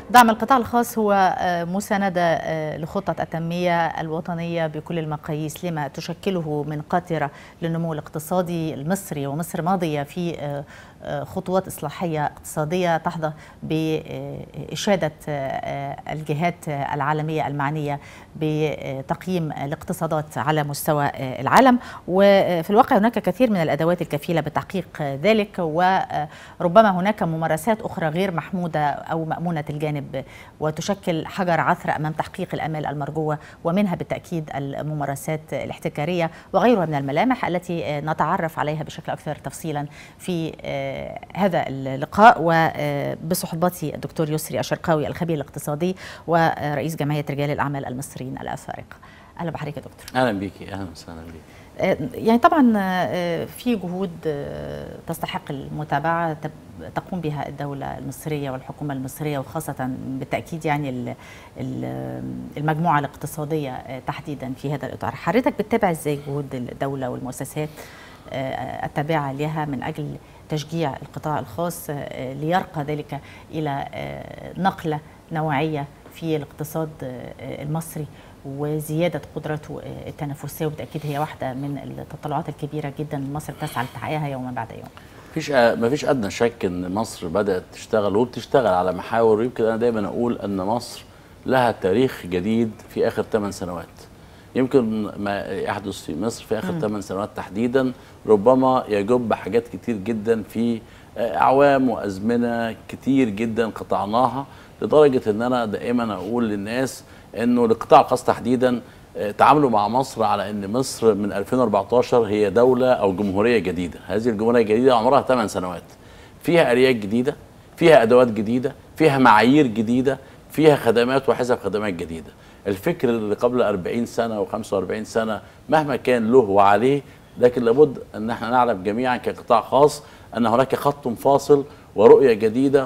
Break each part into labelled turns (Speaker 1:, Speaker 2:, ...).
Speaker 1: دعم القطاع الخاص هو مساندة لخطة التنمية الوطنية بكل المقاييس لما تشكله من قاطرة للنمو الاقتصادي المصري، ومصر ماضية في خطوات إصلاحية اقتصادية تحظى بإشادة الجهات العالمية المعنية بتقييم الاقتصادات على مستوى العالم. وفي الواقع هناك كثير من الأدوات الكفيلة بتحقيق ذلك، وربما هناك ممارسات أخرى غير محمودة أو مأمونة الجانب وتشكل حجر عثرة أمام تحقيق الآمال المرجوة، ومنها بالتأكيد الممارسات الاحتكارية وغيرها من الملامح التي نتعرف عليها بشكل أكثر تفصيلا في هذا اللقاء، وبصحبتي الدكتور يسري الشرقاوي الخبير الاقتصادي ورئيس جمعية رجال الأعمال المصريين الأفارقة. أهلا بحضرتك يا دكتور.
Speaker 2: أهلا بيكي. أهلا وسهلا بيكي.
Speaker 1: يعني طبعا في جهود تستحق المتابعة تقوم بها الدولة المصرية والحكومة المصرية، وخاصة بالتأكيد يعني المجموعة الاقتصادية تحديدا في هذا الإطار. حضرتك بتتابع ازاي جهود الدولة والمؤسسات التابعة لها من أجل تشجيع القطاع الخاص ليرقى ذلك إلى نقلة نوعية في الاقتصاد المصري وزيادة قدرته التنافسية؟ وبالتأكيد هي واحدة من التطلعات الكبيرة جدا مصر تسعى لتحقيقها يوما بعد يوم.
Speaker 2: ما فيش أدنى شك إن مصر بدأت تشتغل وبتشتغل على محاور. يمكن أنا دايما أقول أن مصر لها تاريخ جديد في آخر 8 سنوات. يمكن ما يحدث في مصر في آخر 8 سنوات تحديدا ربما يجب حاجات كتير جدا في أعوام وأزمنة كتير جدا قطعناها، لدرجة أن أنا دائما أقول للناس أنه القطاع الخاص تحديدا تعاملوا مع مصر على أن مصر من 2014 هي دولة أو جمهورية جديدة. هذه الجمهورية الجديدة عمرها 8 سنوات، فيها آليات جديدة، فيها أدوات جديدة، فيها معايير جديدة، فيها خدمات وحسب خدمات جديدة. الفكر اللي قبل 40 سنة و45 سنة مهما كان له وعليه، لكن لابد أن احنا نعلم جميعا كقطاع خاص أن هناك خط فاصل ورؤية جديدة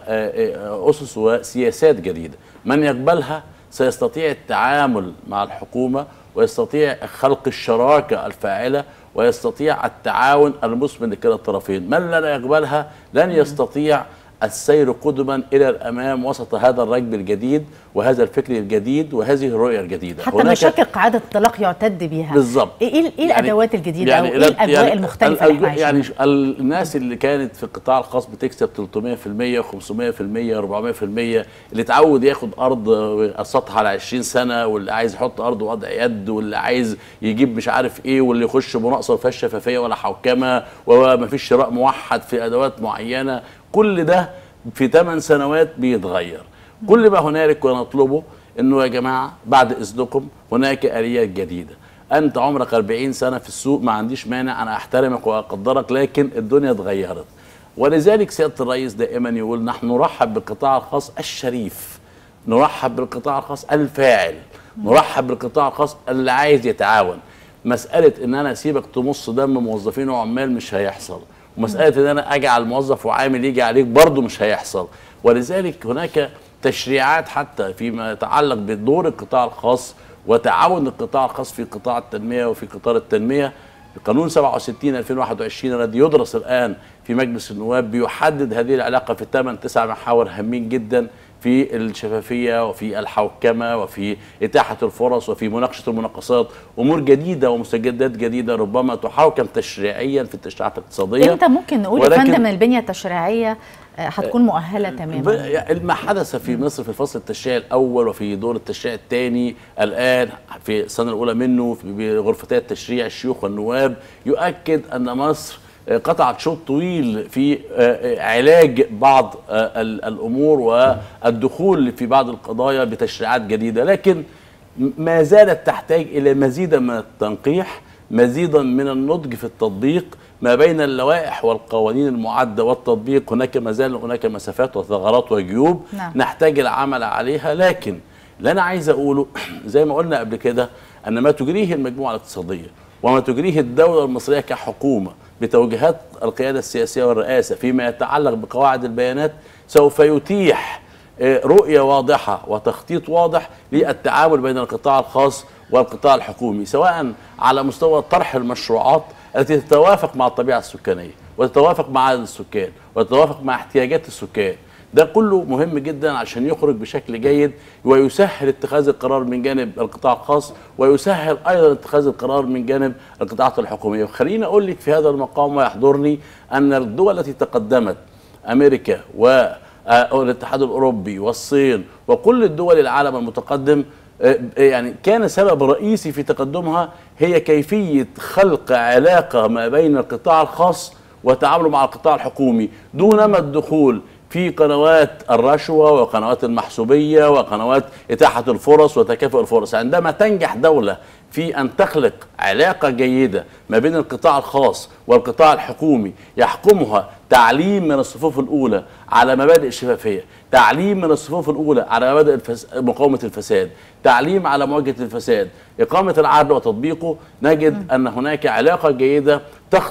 Speaker 2: وأسس وسياسات جديدة. من يقبلها سيستطيع التعامل مع الحكومة، ويستطيع خلق الشراكة الفاعلة، ويستطيع التعاون المثمر لكلا الطرفين. من لا يقبلها لن يستطيع السير قدما إلى الأمام وسط هذا الركب الجديد وهذا الفكر الجديد وهذه الرؤية الجديدة.
Speaker 1: حتى مشاكل قاعدة الطلاق يعتد بها.
Speaker 2: بالضبط.
Speaker 1: إيه الأدوات الجديدة أو إيه الأجواء المختلفة اللي احنا
Speaker 2: يعني الناس اللي كانت في القطاع الخاص بتكسب 300% و500% و400%، اللي اتعود ياخد أرض السطح على 20 سنة، واللي عايز يحط أرض وضع يد، واللي عايز يجيب مش عارف إيه، واللي يخش مناقصة وفيهاش شفافية ولا حوكمة ومفيش شراء موحد في أدوات معينة، كل ده في 8 سنوات بيتغير. كل ما هنالك ونطلبه انه يا جماعه بعد اذنكم هناك اليات جديده. انت عمرك 40 سنه في السوق، ما عنديش مانع، انا احترمك واقدرك، لكن الدنيا اتغيرت. ولذلك سياده الرئيس دائما يقول نحن نرحب بالقطاع الخاص الشريف، نرحب بالقطاع الخاص الفاعل، نرحب بالقطاع الخاص اللي عايز يتعاون. مساله ان انا اسيبك تمص دم موظفين وعمال مش هيحصل، ومسألة ان انا اجعل موظف وعامل يجي عليك برضه مش هيحصل. ولذلك هناك تشريعات حتى فيما يتعلق بدور القطاع الخاص وتعاون القطاع الخاص في قطاع التنمية وفي قطار التنمية. قانون 67/2021 الذي يدرس الآن في مجلس النواب بيحدد هذه العلاقة في 8-9 محاور هامين جدا، في الشفافية وفي الحوكمة وفي إتاحة الفرص وفي مناقشة المناقصات. أمور جديدة ومستجدات جديدة ربما تحوكم تشريعيا في التشريعات الاقتصادية.
Speaker 1: أنت ممكن نقول يا فندم البنية التشريعية هتكون مؤهلة تماما؟
Speaker 2: ما حدث في مصر في الفصل التشريعي الأول وفي دور التشريع الثاني الآن في السنة الأولى منه بغرفتي التشريع الشيوخ والنواب يؤكد أن مصر قطعت شوط طويل في علاج بعض الأمور والدخول في بعض القضايا بتشريعات جديدة، لكن ما زالت تحتاج إلى مزيدا من التنقيح، مزيدا من النضج في التطبيق ما بين اللوائح والقوانين المعدة والتطبيق. هناك ما زال هناك مسافات وثغرات وجيوب نحتاج العمل عليها. لكن اللي أنا عايز أقوله زي ما قلنا قبل كده أن ما تجريه المجموعة الاقتصادية وما تجريه الدولة المصرية كحكومة بتوجيهات القيادة السياسية والرئاسة فيما يتعلق بقواعد البيانات سوف يتيح رؤية واضحة وتخطيط واضح للتعامل بين القطاع الخاص والقطاع الحكومي، سواء على مستوى طرح المشروعات التي تتوافق مع الطبيعة السكانية وتتوافق مع عدد السكان وتتوافق مع احتياجات السكان، ده كله مهم جدا عشان يخرج بشكل جيد ويسهل اتخاذ القرار من جانب القطاع الخاص، ويسهل ايضا اتخاذ القرار من جانب القطاعات الحكوميه. وخليني اقول لك في هذا المقام ويحضرني ان الدول التي تقدمت، امريكا والاتحاد الاوروبي والصين وكل الدول العالم المتقدم، يعني كان سبب رئيسي في تقدمها هي كيفيه خلق علاقه ما بين القطاع الخاص وتعامله مع القطاع الحكومي، دونما الدخول في قنوات الرشوة وقنوات المحسوبية وقنوات إتاحة الفرص وتكافؤ الفرص. عندما تنجح دولة في أن تخلق علاقة جيدة ما بين القطاع الخاص والقطاع الحكومي يحكمها تعليم من الصفوف الأولى على مبادئ الشفافية، تعليم من الصفوف الأولى على مبادئ مقاومة الفساد، تعليم على مواجهة الفساد، إقامة العدل وتطبيقه، نجد أن هناك علاقة جيدة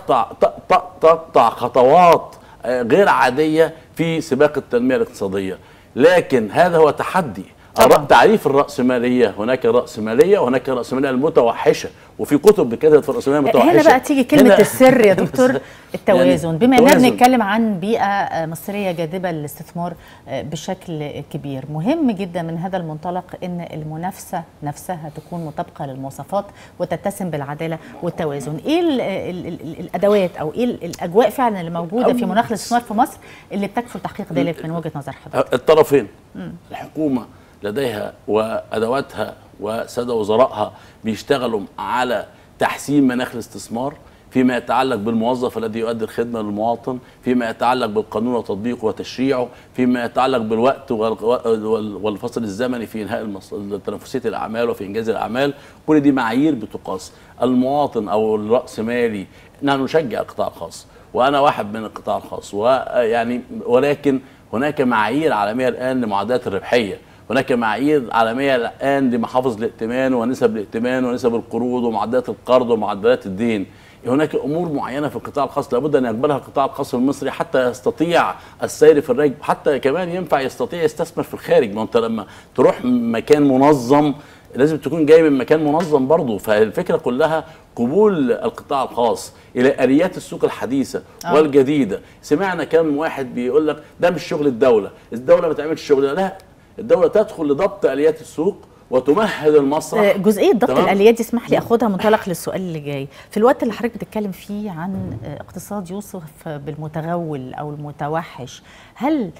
Speaker 2: تقطع خطوات غير عادية في سباق التنمية الاقتصادية. لكن هذا هو تحدي تعريف الرأسمالية. هناك رأسمالية وهناك رأسمالية المتوحشة، وفي كتب بكتبت في الرأسمالية المتوحشة.
Speaker 1: هنا بقى تيجي كلمة السر يا دكتور، التوازن. يعني بما اننا بنتكلم عن بيئة مصرية جاذبة للاستثمار بشكل كبير، مهم جدا من هذا المنطلق ان المنافسة نفسها تكون مطابقة للمواصفات وتتسم بالعدالة والتوازن. ايه الادوات او ايه الاجواء فعلا اللي موجودة في مناخ الاستثمار في مصر اللي بتكفل تحقيق ذلك من وجهة نظر حضرتك؟
Speaker 2: الطرفين، الحكومة لديها وأدواتها وسادة وزرائها بيشتغلوا على تحسين مناخ الاستثمار فيما يتعلق بالموظف الذي يؤدي الخدمة للمواطن، فيما يتعلق بالقانون وتطبيقه وتشريعه، فيما يتعلق بالوقت والفصل الزمني في إنهاء تنافسية الأعمال وفي إنجاز الأعمال. كل دي معايير بتقاس. المواطن أو الرأسمالي، نحن نشجع القطاع الخاص وأنا واحد من القطاع الخاص، ويعني ولكن هناك معايير عالمية الآن لمعدلات الربحية، هناك معايير عالمية الآن لمحافظ الائتمان ونسب الائتمان ونسب القروض ومعدلات القرض ومعدلات الدين. هناك أمور معينة في القطاع الخاص لابد أن يقبلها القطاع الخاص المصري حتى يستطيع السير في الركب، حتى كمان ينفع يستطيع يستثمر في الخارج. ما أنت لما تروح مكان منظم لازم تكون جاي من مكان منظم برضه. فالفكرة كلها قبول القطاع الخاص إلى آليات السوق الحديثة والجديدة. سمعنا كم واحد بيقول لك ده مش شغل الدولة ما تعملش شغل. لا، الدولة تدخل لضبط آليات السوق وتمهد المسرح.
Speaker 1: جزئيه ضبط الاليات دي اسمح لي اخدها منطلق للسؤال اللي جاي. في الوقت اللي حضرتك بتتكلم فيه عن اقتصاد يوصف بالمتغول او المتوحش، هل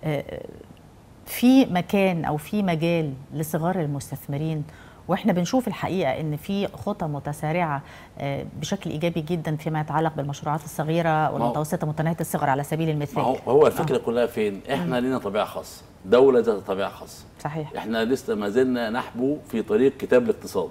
Speaker 1: في مكان او في مجال لصغار المستثمرين؟ واحنا بنشوف الحقيقه ان في خطى متسارعه بشكل ايجابي جدا فيما يتعلق بالمشروعات الصغيره والمتوسطه متناهيه الصغر على سبيل المثال.
Speaker 2: هو الفكره كلها فين؟ احنا لنا طبيعه خاصه، دوله ذات طبيعه خاصه.
Speaker 1: صحيح.
Speaker 2: احنا لسه ما زلنا نحبو في طريق كتاب الاقتصاد،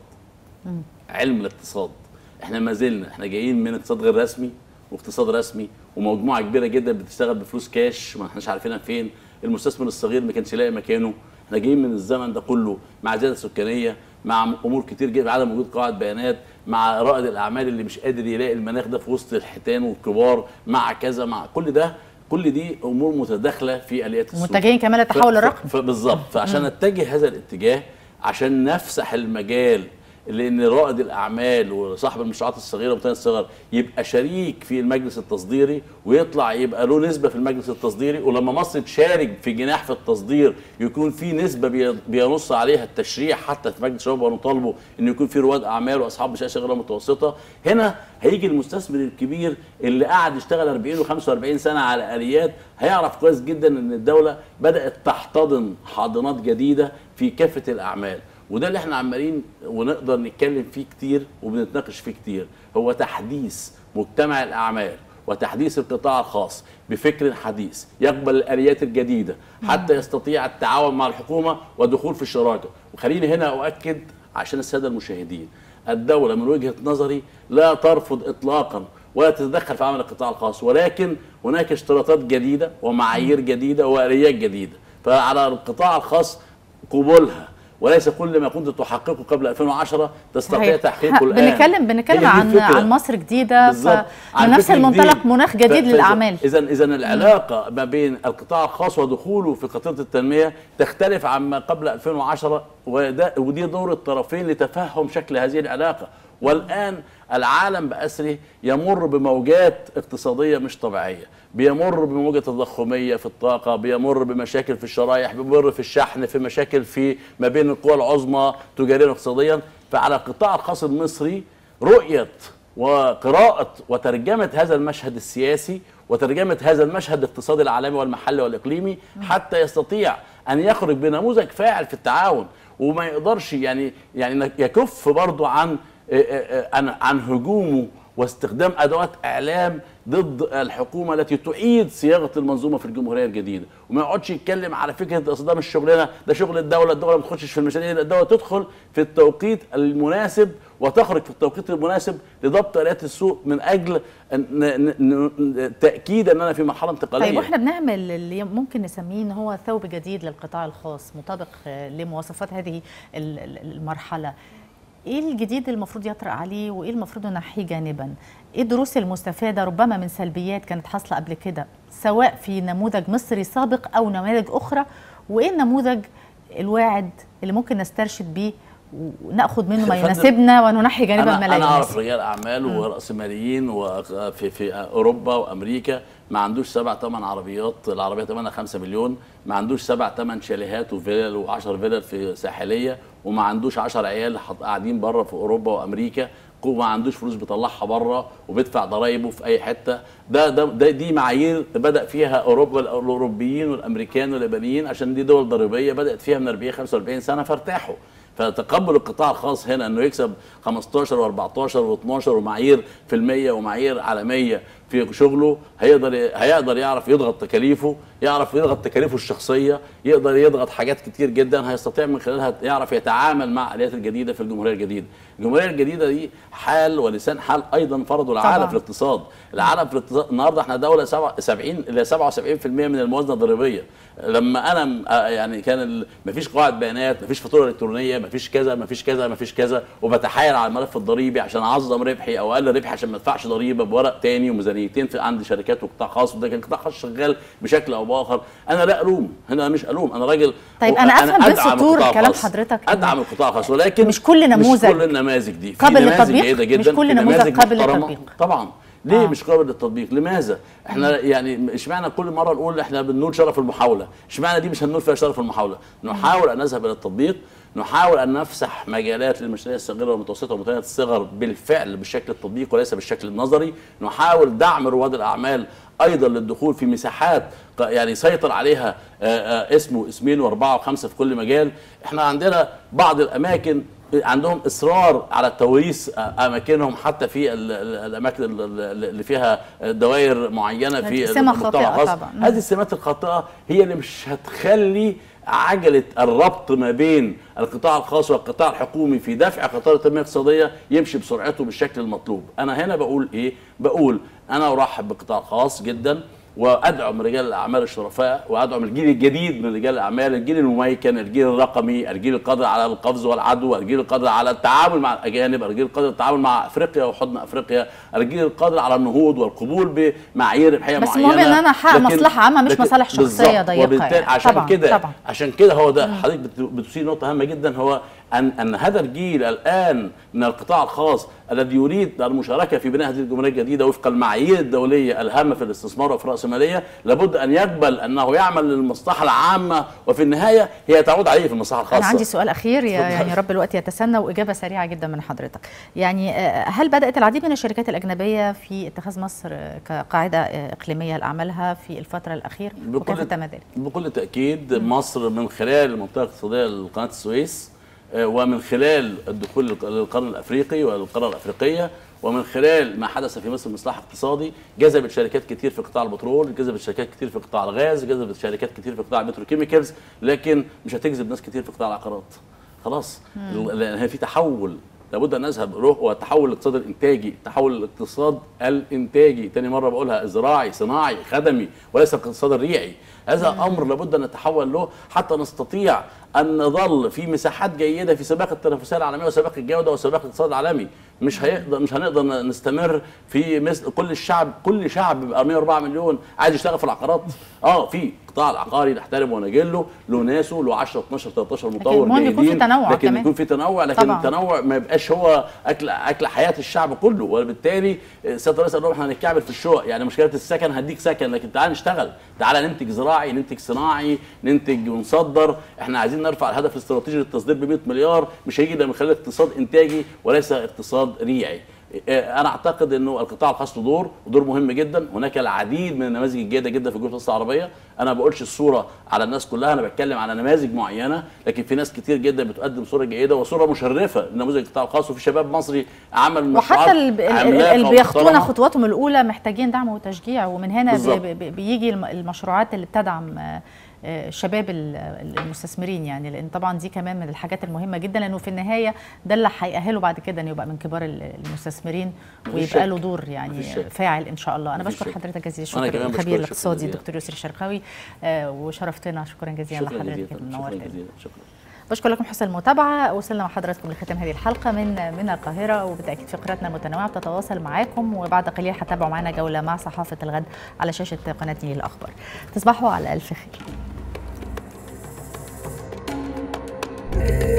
Speaker 2: علم الاقتصاد. احنا جايين من اقتصاد غير رسمي واقتصاد رسمي، ومجموعه كبيره جدا بتشتغل بفلوس كاش ما احناش عارفينها فين. المستثمر الصغير ما كانش لاقي مكانه. احنا جايين من الزمن ده كله مع زياده سكانيه، مع امور كتير جدا، عدم وجود قواعد بيانات، مع رائد الاعمال اللي مش قادر يلاقي المناخ ده في وسط الحيتان والكبار، مع كذا، مع كل دي امور متداخله في اليات السوق.
Speaker 1: متجهين كمان للتحول الرقمي.
Speaker 2: بالظبط. فعشان نتجه هذا الاتجاه، عشان نفسح المجال لان رائد الاعمال وصاحب المشروعات الصغيره ومتناهيه الصغر يبقى شريك في المجلس التصديري، ويطلع يبقى له نسبه في المجلس التصديري، ولما مصر تشارك في جناح في التصدير يكون في نسبه بينص عليها التشريع حتى في مجلس الشباب، ونطالبه ان يكون في رواد اعمال واصحاب مشاريع صغيره متوسطه. هنا هيجي المستثمر الكبير اللي قاعد يشتغل 40 و45 سنه على اليات، هيعرف كويس جدا ان الدوله بدات تحتضن حاضنات جديده في كافه الاعمال. وده اللي احنا عمالين ونقدر نتكلم فيه كتير وبنتناقش فيه كتير، هو تحديث مجتمع الاعمال وتحديث القطاع الخاص بفكر حديث يقبل الاليات الجديده حتى يستطيع التعاون مع الحكومه ودخول في الشراكه. وخليني هنا اؤكد عشان الساده المشاهدين، الدوله من وجهه نظري لا ترفض اطلاقا ولا تتدخل في عمل القطاع الخاص، ولكن هناك اشتراطات جديده ومعايير جديده واليات جديده، فعلى القطاع الخاص قبولها، وليس كل ما كنت تحققه قبل 2010 تستطيع تحقيقه الان.
Speaker 1: بنتكلم عن مصر جديده، من نفس المنطلق مناخ جديد للاعمال.
Speaker 2: اذا العلاقه ما بين القطاع الخاص ودخوله في قطيره التنميه تختلف عما قبل 2010، ودي دور الطرفين لتفهم شكل هذه العلاقه. والآن العالم بأسره يمر بموجات اقتصادية مش طبيعية، بيمر بموجة تضخمية في الطاقة، بيمر بمشاكل في الشرايح، بيمر في الشحن، في مشاكل في ما بين القوى العظمى تجاريا واقتصاديا. فعلى القطاع الخاص المصري رؤية وقراءة وترجمة هذا المشهد السياسي وترجمة هذا المشهد الاقتصادي العالمي والمحلي والإقليمي حتى يستطيع أن يخرج بنموذج فاعل في التعاون، وما يقدرش يعني يكف برضه عن هجومه واستخدام أدوات إعلام ضد الحكومة التي تعيد صياغة المنظومة في الجمهورية الجديدة، وما يقعدش يتكلم على فكرة أصل ده مش شغلنا، ده شغل الدولة ما تخشش في المشاريع، الدولة تدخل في التوقيت المناسب وتخرج في التوقيت المناسب لضبط آليات السوق من أجل تأكيد أننا في مرحلة انتقالية.
Speaker 1: طيب واحنا بنعمل اللي ممكن نسميه ان هو ثوب جديد للقطاع الخاص مطابق لمواصفات هذه المرحلة، ايه الجديد اللي المفروض يطرأ عليه وايه المفروض ننحيه جانبا؟ ايه الدروس المستفاده ربما من سلبيات كانت حاصله قبل كده سواء في نموذج مصري سابق او نماذج اخرى، وايه النموذج الواعد اللي ممكن نسترشد بيه وناخذ منه ما يناسبنا وننحي جانبا ما لا يناسب؟
Speaker 2: انا اعرف رجال اعمال وراسماليين في اوروبا وامريكا ما عندوش 7 8 عربيات، العربيه ثمنها 5 مليون، ما عندوش 7 8 شاليهات وفيلل و10 فيلل في ساحليه، وما عندوش 10 عيال قاعدين بره في اوروبا وامريكا، وما عندوش فلوس بيطلعها بره وبيدفع ضرايبه في اي حته. دي معايير بدا فيها اوروبا، الاوروبيين والامريكان واليابانيين، عشان دي دول ضريبيه بدات فيها من 40 45 سنه فارتاحوا. فتقبل القطاع الخاص هنا انه يكسب 15 و14 و12 ومعايير في المية ومعايير عالميه في شغله، هيقدر يعرف يضغط تكاليفه، يعرف يضغط تكاليفه الشخصيه، يقدر يضغط حاجات كتير جدا هيستطيع من خلالها يعرف يتعامل مع الآليات الجديده في الجمهوريه الجديده. الجمهوريه الجديده دي حال ولسان حال ايضا فرضه العالم في الاقتصاد. العالم في الاقتصاد النهارده احنا دوله 70 الى 77% من الموازنه الضريبيه. لما انا يعني كان مفيش قواعد بيانات، مفيش فاتوره الكترونيه، مفيش كذا مفيش كذا مفيش كذا، وبتحايل على الملف الضريبي عشان اعظم ربحي او اقلل ربحي عشان ما ادفعش ضريبه بورق تاني وميزانيتين في عند شركات وقطاع خاص، وده كان قطاع خاص شغال بشكل او باخر. انا لا الوم هنا، مش الوم، انا راجل.
Speaker 1: طيب انا افهم بس طور كلام حضرتك،
Speaker 2: ادعم القطاع الخاص، ولكن
Speaker 1: مش كل نموذج،
Speaker 2: مش كل النماذج دي
Speaker 1: قابل للتطبيق، مش كل نموذج قابل للتطبيق
Speaker 2: طبعا. ليه مش قابل للتطبيق؟ لماذا؟ احنا يعني اشمعنى كل مره نقول احنا بننول شرف المحاوله؟ اشمعنى دي مش هننول فيها شرف المحاوله؟ نحاول ان نذهب الى التطبيق، نحاول ان نفسح مجالات للمشاريع الصغيره والمتوسطه ومتناهيه الصغر بالفعل بالشكل التطبيقي وليس بالشكل النظري، نحاول دعم رواد الاعمال ايضا للدخول في مساحات يعني يسيطر عليها اسم واسمين واربعه وخمسه في كل مجال. احنا عندنا بعض الاماكن عندهم اصرار على توريث اماكنهم حتى في الاماكن اللي فيها دوائر معينه في المجتمع الخاص. هذه السمات الخاطئه هي اللي مش هتخلي عجله الربط ما بين القطاع الخاص والقطاع الحكومي في دفع قطار التنميه الاقتصاديه يمشي بسرعته بالشكل المطلوب. انا هنا بقول ايه؟ بقول انا ارحب بالقطاع الخاص جدا، وادعم رجال الاعمال الشرفاء، وادعم الجيل الجديد من رجال الاعمال، الجيل المميكن، الجيل الرقمي، الجيل القادر على القفز والعدو، الجيل القادر على التعامل مع الاجانب، الجيل القادر على التعامل مع افريقيا وحضن افريقيا، الجيل القادر على النهوض والقبول بمعايير ربحيه معينه.
Speaker 1: بس المهم ان انا احقق مصلحه عامه مش مصالح شخصيه ضيقه.
Speaker 2: وبالتالي عشان كده هو ده حضرتك بتثير نقطه هامه جدا، هو ان هذا الجيل الان من القطاع الخاص الذي يريد المشاركه في بناء هذه الجمهوريه الجديده وفق المعايير الدوليه الهامه في الاستثمار وفي الراسماليه، لابد ان يقبل انه يعمل للمصلحه العامه، وفي النهايه هي تعود عليه في المصلحه الخاصه.
Speaker 1: انا عندي سؤال اخير يعني رب الوقت يتسنى، واجابه سريعه جدا من حضرتك. يعني هل بدات العديد من الشركات الاجنبيه في اتخاذ مصر كقاعده اقليميه لاعمالها في الفتره الاخيره؟ وكيف تم ذلك؟
Speaker 2: بكل تاكيد مصر من خلال المنطقه الاقتصاديه لقناه السويس، ومن خلال الدخول للقرن الافريقي والقاره الافريقيه، ومن خلال ما حدث في مصر من اصلاح اقتصادي، جذبت شركات كتير في قطاع البترول، جذبت شركات كتير في قطاع الغاز، جذبت شركات كتير في قطاع البتروكيميكالز، لكن مش هتجذب ناس كتير في قطاع العقارات. خلاص، لان في تحول لابد ان نذهب روح، وتحول الاقتصاد الانتاجي، تحول الاقتصاد الانتاجي، تاني مره بقولها، زراعي صناعي خدمي وليس الاقتصاد الريعي. هذا امر لابد ان نتحول له حتى نستطيع ان نظل في مساحات جيده في سباق التنافسيه العالميه وسباق الجوده وسباق الاقتصاد العالمي. مش هنقدر نستمر في مثل كل شعب بيبقى 104 مليون عايز يشتغل في العقارات. في القطاع العقاري نحترمه ونجله، له ناسه، له 10 12 13 مطور
Speaker 1: جيدين، يكون في تنوع،
Speaker 2: لكن
Speaker 1: كمان
Speaker 2: يكون في تنوع، لكن
Speaker 1: طبعا.
Speaker 2: التنوع ما يبقاش هو اكل حياه الشعب كله. وبالتالي سياده الرئيس قال لهم احنا هنتكعبل في الشقق، يعني مشكله السكن هديك سكن، لكن تعال نشتغل، تعال ننتج زراعي، ننتج صناعي، ننتج ونصدر. احنا عايزين نرفع الهدف الاستراتيجي للتصدير ب 100 مليار، مش هيجي الا من خلال اقتصاد انتاجي وليس اقتصاد ريعي. انا اعتقد انه القطاع الخاص له دور مهم جدا. هناك العديد من النماذج الجيده جدا في الجمهوريه العربيه. انا ما بقولش الصوره على الناس كلها، انا بتكلم على نماذج معينه، لكن في ناس كتير جدا بتقدم صوره جيده وصوره مشرفه لنموذج القطاع الخاص، وفي شباب مصري عمل مشروعات
Speaker 1: وحتى اللي بيخطونا خطواتهم الاولى محتاجين دعم وتشجيع، ومن هنا بيجي المشروعات اللي بتدعم شباب المستثمرين، يعني لان طبعا دي كمان من الحاجات المهمه جدا، لانه في النهايه ده اللي هيأهله بعد كده انه يبقى من كبار المستثمرين ويبقى له دور يعني فاعل ان شاء الله. انا بشكر حضرتك جزيل الشكر الخبير الاقتصادي الدكتور يسري الشرقاوي، وشرفتنا. شكرا جزيلا لحضرتك، نورتنا.
Speaker 2: شكرا.
Speaker 1: بشكر لكم حسن المتابعه. وصلنا مع حضراتكم لختام هذه الحلقه من القاهره، وبالتاكيد فقراتنا المتنوعه بتتواصل معاكم، وبعد قليل هتتابعوا معنا جوله مع صحافه الغد على شاشه قناه نيل الاخبار. تصبحوا على الف خير.